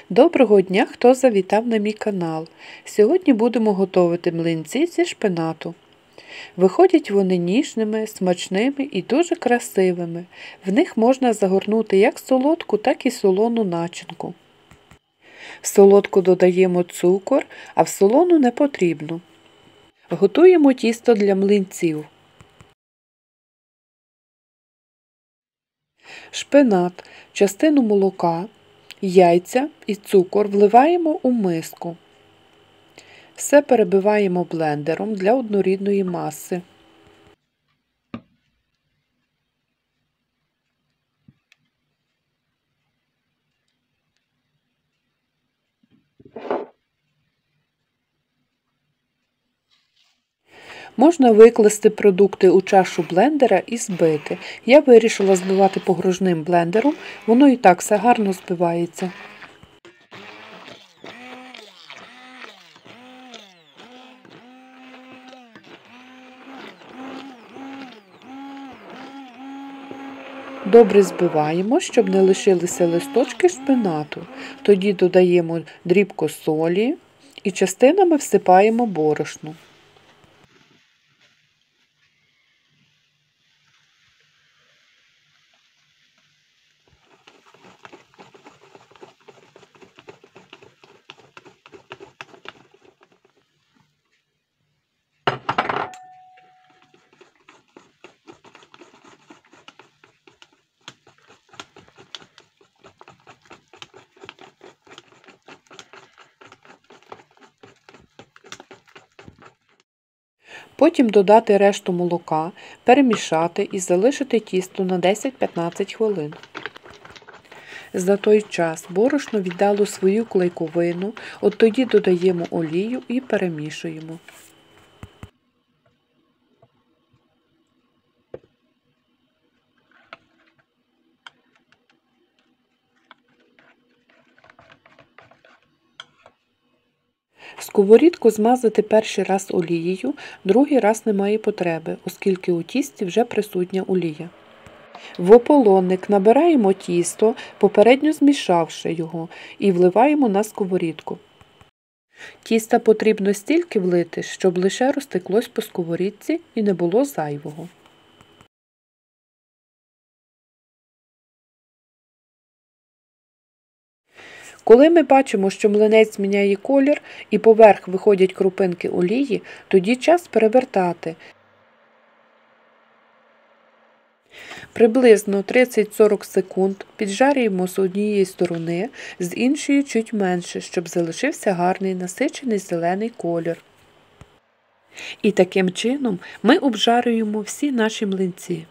Доброго дня, хто завітав на мій канал. Сьогодні будемо готувати млинці зі шпинату. Виходять вони ніжними, смачними і дуже красивими. В них можна загорнути як солодку, так і солону начинку. В солодку додаємо цукор, а в солону не потрібно. Готуємо тісто для млинців. Шпинат, частину молока, яйця і цукор вливаємо у миску. Все перебиваємо блендером для однорідної маси. Можна викласти продукти у чашу блендера і збити. Я вирішила збивати погружним блендером, воно і так все гарно збивається. Добре збиваємо, щоб не лишилися листочки шпинату. Тоді додаємо дрібку солі і частинами всипаємо борошно. Потім додати решту молока, перемішати і залишити тісто на 10-15 хвилин. За той час борошно віддало свою клейковину, от тоді додаємо олію і перемішуємо. Сковорідку змазати перший раз олією, другий раз немає потреби, оскільки у тісті вже присутня олія. В ополонник набираємо тісто, попередньо змішавши його, і вливаємо на сковорідку. Тіста потрібно стільки влити, щоб лише розтеклось по сковорідці і не було зайвого. Коли ми бачимо, що млинець міняє колір і поверх виходять крупинки олії, тоді час перевертати. Приблизно 30-40 секунд піджарюємо з однієї сторони, з іншої чуть менше, щоб залишився гарний насичений зелений колір. І таким чином ми обжарюємо всі наші млинці.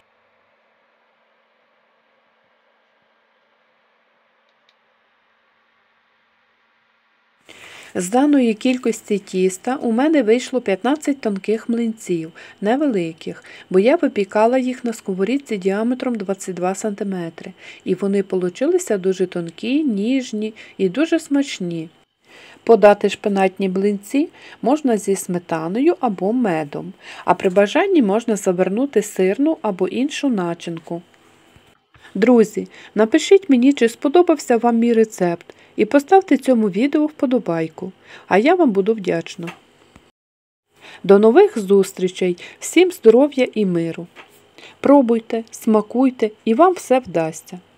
З даної кількості тіста у мене вийшло 15 тонких млинців, невеликих, бо я випікала їх на сковорідці діаметром 22 см. І вони получилися дуже тонкі, ніжні і дуже смачні. Подати шпинатні млинці можна зі сметаною або медом, а при бажанні можна завернути сирну або іншу начинку. Друзі, напишіть мені, чи сподобався вам мій рецепт, і поставте цьому відео вподобайку, а я вам буду вдячна. До нових зустрічей, всім здоров'я і миру! Пробуйте, смакуйте і вам все вдасться!